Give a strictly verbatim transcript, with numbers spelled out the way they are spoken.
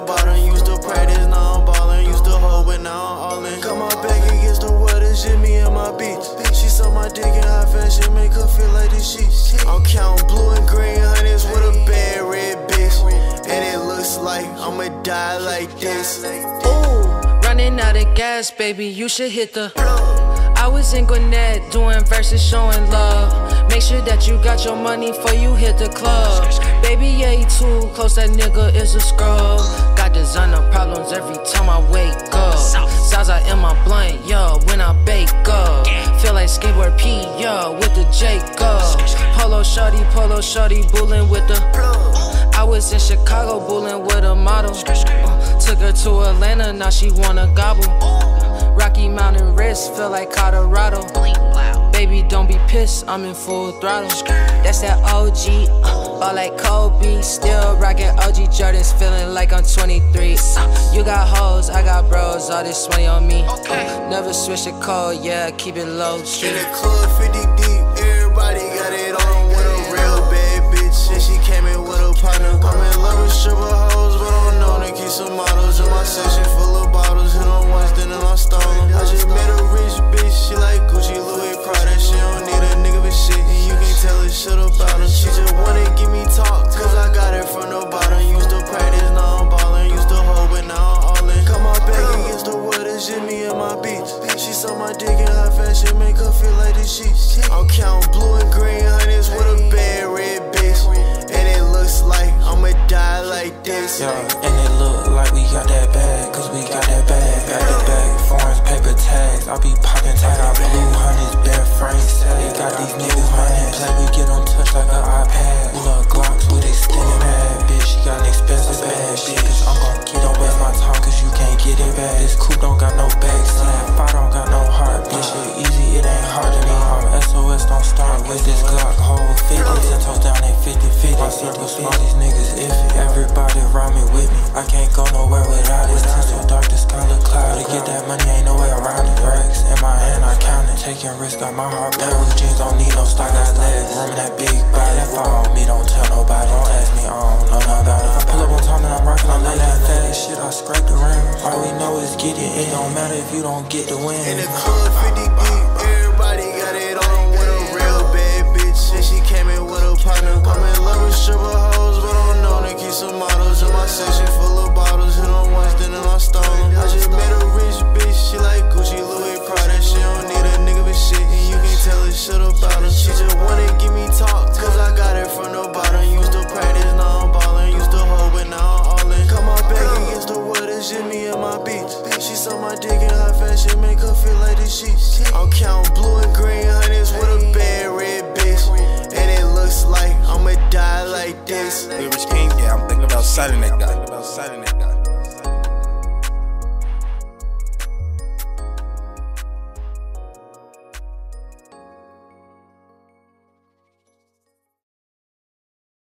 bottom. Used to practice, now I'm ballin'. Used to hold, but now I'm all in. Got my back against the wall, it's just me and my beats. She saw my dick in high fashion, make her feel like the sheets. I'm counting blue and green hundreds with a bad red bitch. And it looks like I'ma die like this. Ooh, running out of gas, baby, you should hit the I was in Gwinnett doing verses, showing love. Make sure that you got your money before you hit the club. Baby, yeah, he too close, that nigga is a scrub. Got designer problems every time I wake up. Sounds like in my blunt, yeah, when I bake up. Feel like skateboard P, yeah, with the Jacob. Polo shorty, polo shorty, bullin' with the I was in Chicago, bullin' with a model. uh, Took her to Atlanta, now she wanna gobble. Rocky Mountain wrist, feel like Colorado. Baby, don't be pissed, I'm in full throttle. That's that O G, uh, ball like Kobe. Still rockin' O G Jordans, feeling like I'm twenty-three. uh, You got hoes, I got bros, all this money on me. uh, Never switch the code, yeah, keep it low key. In the club, fifty deep, everybody got it on. With a real bad bitch, and she came in with a partner. I'm in love with stripper hoes, but I'm known to keep some models. In my section full of bottles, hit on once, then I stole them. I just met a rich bitch, she like Gucci, Louis, Prada. She don't need a nigga for shit, and you can't tell her shit about her. She just wanna give me talk, cause I got it from the bottom. Used to practice, now I'm ballin'. Used to hold, but now I'm all in. Got my back against the wall, it's just me and my beats. She saw my dick in high fashion, make her feel like the sheets. I'm counting blue and green hundreds with a bad red bitch. And it looks like I'ma die like this. Yeah, and it look like we got that bag, cause we got that bag. Got the bag, foreign paper tags. I be poppin' tag, I blue hundreds, bare franks. They got these niggas running play, we get on touch like an iPad. We love Glocks with extended pad. Bitch, she got an expensive bag. Shit, cause I'm gon' get, don't waste my time, cause you can't get it back. This coupe don't got no backslap, I don't got no heart. Bitch, shit easy, it ain't hard to me. I'm S O S, don't start with this Glock. Hold fifty, ten toes down at fifty fifty. My circle small, these niggas iffy. Everybody around me with me, I can't go nowhere without it. It's so dark, the sky look cloudy. To get that money, ain't no way around it. Racks in my hand, I count it. Taking risks, got my heart back. Those jeans don't need no stock, got legs. Room in that big body. If I on me, don't tell nobody. Don't ask me, I don't know nothing about it. If I pull up on time, then I'm rockin', I'm like that fat shit, I scrape the rim. All we know is get it, it don't matter if you don't get the win. In the club, fifty deep, everybody got it on. With a real bad bitch, and she came in with a partner. I'm in love with stripper hoes, but I'm known to keep some models. In my section full of bottles, hit on once, then I stole them. I just met a rich bitch, she like Gucci, Louis, Prada. She don't need a nigga for shit, and you can't tell her shit about her. She just wanna give me talk, cause I got it from the bottom. Used to practice, now I'm ballin'. Used to hold, but now I'm all in. Got my back against the wall, it's just me and my beats. She saw my dick in high fashion, make her feel like the sheets. I'm counting blue and green hundreds with a bad red bitch. And it looks like I'ma die like this. Hey, Rich King, yeah, I'm thinking about signing that guy.